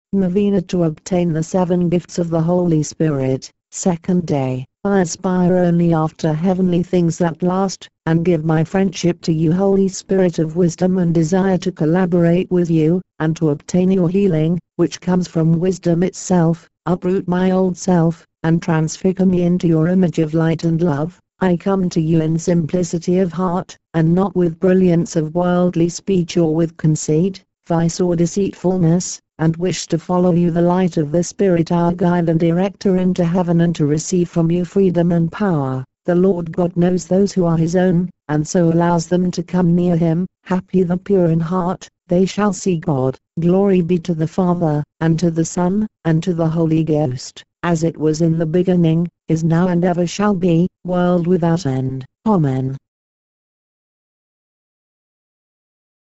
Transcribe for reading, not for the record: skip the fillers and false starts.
Novena to obtain the 7 gifts of the Holy Spirit. Second day. I aspire only after heavenly things that last, and give my friendship to you, Holy Spirit of wisdom, and desire to collaborate with you, and to obtain your healing, which comes from wisdom itself. Uproot my old self, and transfigure me into your image of light and love. I come to you in simplicity of heart, and not with brilliance of worldly speech or with conceit, vice or deceitfulness, and wish to follow you, the light of the Spirit, our guide and director into heaven, and to receive from you freedom and power. The Lord God knows those who are his own, and so allows them to come near him. Happy the pure in heart, they shall see God. Glory be to the Father, and to the Son, and to the Holy Ghost, as it was in the beginning, is now, and ever shall be, world without end. Amen.